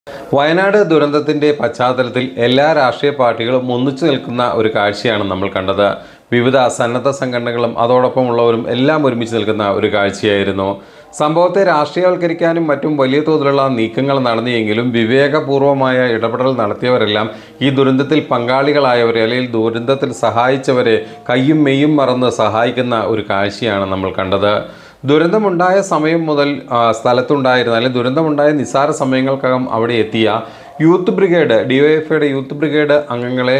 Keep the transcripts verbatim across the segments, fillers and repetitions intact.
വയനാട് ദുരന്തത്തിൻ്റെ പശ്ചാത്തലത്തിൽ എല്ലാ രാഷ്ട്രീയ പാർട്ടികളും ഒന്നിച്ചു നിൽക്കുന്ന ഒരു കാഴ്ചയാണ് നമ്മൾ കണ്ടത്. വിവിധ സന്നദ്ധ സംഘടനകളും അതോടൊപ്പമുള്ളവരും എല്ലാം ഒരുമിച്ച് നിൽക്കുന്ന ഒരു കാഴ്ചയായിരുന്നു. സംഭവത്തെ രാഷ്ട്രീയവൽക്കരിക്കാനും മറ്റും വലിയ തോതിലുള്ള നീക്കങ്ങൾ നടത്തിയെങ്കിലും വിവേകപൂർവമായ ഇടപെടൽ നടത്തിയവരെല്ലാം ഈ ദുരന്തത്തിൽ പങ്കാളികളായവരെ അല്ലെങ്കിൽ ദുരന്തത്തിൽ സഹായിച്ചവരെ കയ്യും മെയ്യും മറന്ന് സഹായിക്കുന്ന ഒരു കാഴ്ചയാണ് നമ്മൾ കണ്ടത്. ദുരന്തമുണ്ടായ സമയം മുതൽ സ്ഥലത്തുണ്ടായിരുന്ന അല്ലെങ്കിൽ ദുരന്തമുണ്ടായ നിസ്സാര സമയങ്ങൾക്കകം അവിടെ എത്തിയ youth brigade D Y F ഐയുടെ യൂത്ത് ബ്രിഗേഡ് അംഗങ്ങളെ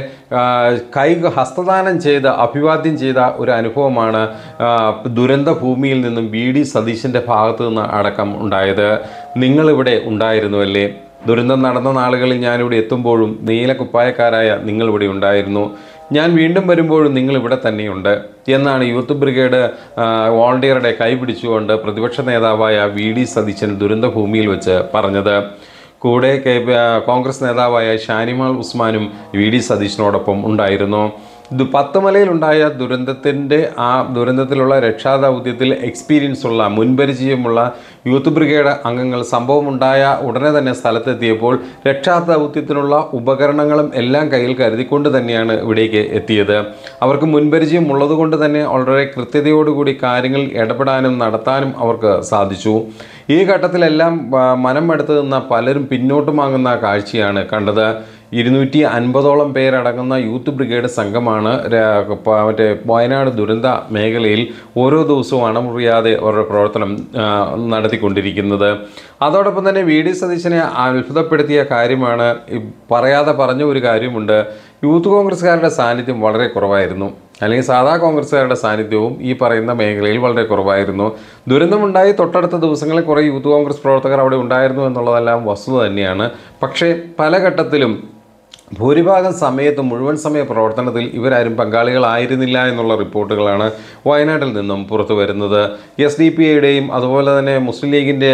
കൈ ഹസ്തദാനം ചെയ്ത് അഭിവാദ്യം ചെയ്ത ഒരു അനുഭവമാണ് ദുരന്ത ഭൂമിയിൽ നിന്നും വി ഡി സതീശൻ്റെ ഭാഗത്തു നിന്ന് അടക്കം ഉണ്ടായത്. നിങ്ങളിവിടെ ഉണ്ടായിരുന്നുവല്ലേ? ദുരന്തം നടന്ന നാളുകളിൽ ഞാനിവിടെ എത്തുമ്പോഴും നീല കുപ്പായക്കാരായ നിങ്ങളിവിടെ ഉണ്ടായിരുന്നു. ഞാൻ വീണ്ടും വരുമ്പോഴും നിങ്ങളിവിടെ തന്നെയുണ്ട് എന്നാണ് യൂത്ത് ബ്രിഗേഡ് വോളണ്ടിയറുടെ കൈ പിടിച്ചുകൊണ്ട് പ്രതിപക്ഷ നേതാവായ വി ഡി സതീശൻ ദുരന്ത ഭൂമിയിൽ വെച്ച് പറഞ്ഞത്. കൂടെ കോൺഗ്രസ് നേതാവായ ഷാനിമാൾ ഉസ്മാനും വി ഡി സതീശനോടൊപ്പം ഉണ്ടായിരുന്നു. പത്തുമലയിലുണ്ടായ ദുരന്തത്തിൻ്റെ ആ ദുരന്തത്തിലുള്ള രക്ഷാദൗത്യത്തിൽ എക്സ്പീരിയൻസ് ഉള്ള മുൻപരിചയമുള്ള യൂത്ത് ബ്രിഗേഡ് അംഗങ്ങൾ സംഭവമുണ്ടായ ഉടനെ തന്നെ സ്ഥലത്തെത്തിയപ്പോൾ രക്ഷാദൗത്യത്തിനുള്ള ഉപകരണങ്ങളും എല്ലാം കയ്യിൽ കരുതിക്കൊണ്ട് തന്നെയാണ് ഇവിടേക്ക് എത്തിയത്. അവർക്ക് മുൻപരിചയം ഉള്ളതുകൊണ്ട് തന്നെ വളരെ കൃത്യതയോടുകൂടി കാര്യങ്ങൾ ഇടപെടാനും നടത്താനും അവർക്ക് സാധിച്ചു. ഈ ഘട്ടത്തിലെല്ലാം മനം എടുത്തു നിന്ന പലരും പിന്നോട്ട് വാങ്ങുന്ന കാഴ്ചയാണ് കണ്ടത്. ഇരുന്നൂറ്റി അൻപതോളം പേരടങ്ങുന്ന യൂത്ത് ബ്രിഗേഡ് സംഘമാണ് മറ്റേ വയനാട് ദുരന്ത മേഖലയിൽ ഓരോ ദിവസവും അണമുറിയാതെ അവരുടെ പ്രവർത്തനം നടത്തിക്കൊണ്ടിരിക്കുന്നത്. അതോടൊപ്പം തന്നെ വി ഡി സതീശനെ അത്ഭുതപ്പെടുത്തിയ കാര്യമാണ്, പറയാതെ പറഞ്ഞ ഒരു കാര്യമുണ്ട്. യൂത്ത് കോൺഗ്രസ്സുകാരുടെ സാന്നിധ്യം വളരെ കുറവായിരുന്നു, അല്ലെങ്കിൽ സാധാ കോൺഗ്രസ്സുകാരുടെ സാന്നിധ്യവും ഈ പറയുന്ന മേഖലയിൽ വളരെ കുറവായിരുന്നു. ദുരന്തമുണ്ടായി തൊട്ടടുത്ത ദിവസങ്ങളിൽ കുറേ യൂത്ത് കോൺഗ്രസ് പ്രവർത്തകർ അവിടെ ഉണ്ടായിരുന്നു എന്നുള്ളതെല്ലാം വസ്തുത തന്നെയാണ്. പക്ഷേ പല ഘട്ടത്തിലും ഭൂരിഭാഗം സമയത്തും മുഴുവൻ സമയ പ്രവർത്തനത്തിൽ ഇവരാരും പങ്കാളികളായിരുന്നില്ല എന്നുള്ള റിപ്പോർട്ടുകളാണ് വയനാട്ടിൽ നിന്നും പുറത്തു വരുന്നത്. എസ് ഡി പി ഐയുടെയും അതുപോലെ തന്നെ മുസ്ലിം ലീഗിൻ്റെ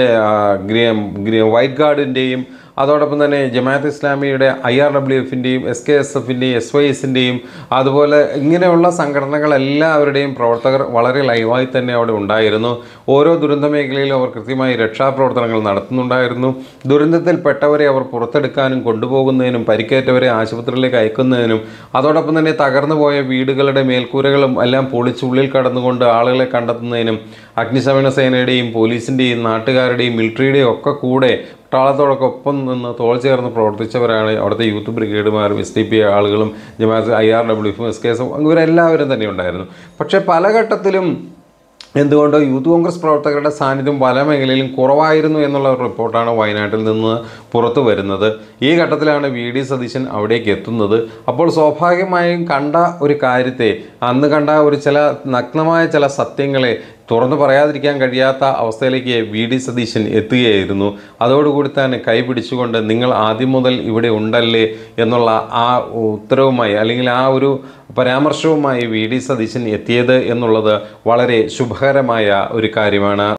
വൈറ്റ് ഗാർഡിൻ്റെയും അതോടൊപ്പം തന്നെ ജമാഅത്ത് ഇസ്ലാമിയുടെ ഐ ആർ ഡബ്ല്യു എഫിൻ്റെയും എസ് കെ എസ് എഫിൻ്റെയും എസ് വൈ എസിൻ്റെയും അതുപോലെ ഇങ്ങനെയുള്ള സംഘടനകളെല്ലാവരുടെയും പ്രവർത്തകർ വളരെ ലൈവായി തന്നെ അവിടെ ഉണ്ടായിരുന്നു. ഓരോ ദുരന്ത മേഖലയിലും അവർ കൃത്യമായി രക്ഷാപ്രവർത്തനങ്ങൾ നടത്തുന്നുണ്ടായിരുന്നു. ദുരന്തത്തിൽപ്പെട്ടവരെ അവർ പുറത്തെടുക്കാനും കൊണ്ടുപോകുന്നതിനും പരിക്കേറ്റവരെ ആശുപത്രിയിലേക്ക് അയക്കുന്നതിനും അതോടൊപ്പം തന്നെ തകർന്നു പോയ വീടുകളുടെ മേൽക്കൂരകളും എല്ലാം പൊളിച്ചുള്ളിൽ കടന്നുകൊണ്ട് ആളുകളെ കണ്ടെത്തുന്നതിനും അഗ്നിശമന സേനയുടെയും പോലീസിൻ്റെയും നാട്ടുകാരുടെയും മിലിറ്ററിയുടെയും ഒക്കെ കൂടെ പട്ടാളത്തോടൊക്കെ ഒപ്പം നിന്ന് തോൾ ചേർന്ന് പ്രവർത്തിച്ചവരാണ് അവിടുത്തെ യൂത്ത് ബ്രിഗേഡുമാരും എസ് ഡി പി ആളുകളും ജമാഅത്ത് ഐ ആർ ഡബ്ല്യു എഫും എസ് കെ എസും ഇവരെല്ലാവരും തന്നെ ഉണ്ടായിരുന്നു. പക്ഷേ പല ഘട്ടത്തിലും എന്തുകൊണ്ട് യൂത്ത് കോൺഗ്രസ് പ്രവർത്തകരുടെ സാന്നിധ്യം പല മേഖലയിലും കുറവായിരുന്നു എന്നുള്ള ഒരു റിപ്പോർട്ടാണ് വയനാട്ടിൽ നിന്ന് പുറത്തു വരുന്നത്. ഈ ഘട്ടത്തിലാണ് വി ഡി സതീശൻ അവിടേക്ക് എത്തുന്നത്. അപ്പോൾ സ്വാഭാവികമായും കണ്ട ഒരു കാര്യത്തെ, അന്ന് കണ്ട ഒരു ചില നഗ്നമായ ചില സത്യങ്ങളെ തുറന്നു പറയാതിരിക്കാൻ കഴിയാത്ത അവസ്ഥയിലേക്ക് വി ഡി സതീശൻ എത്തുകയായിരുന്നു. അതോടുകൂടി തന്നെ കൈ പിടിച്ചുകൊണ്ട് നിങ്ങൾ ആദ്യം മുതൽ ഇവിടെ ഉണ്ടല്ലേ എന്നുള്ള ആ ഉത്തരവുമായി അല്ലെങ്കിൽ ആ ഒരു പരാമർശവുമായി വി ഡി സതീശൻ എത്തിയത് എന്നുള്ളത് വളരെ ശുഭകരമായ ഒരു കാര്യമാണ്.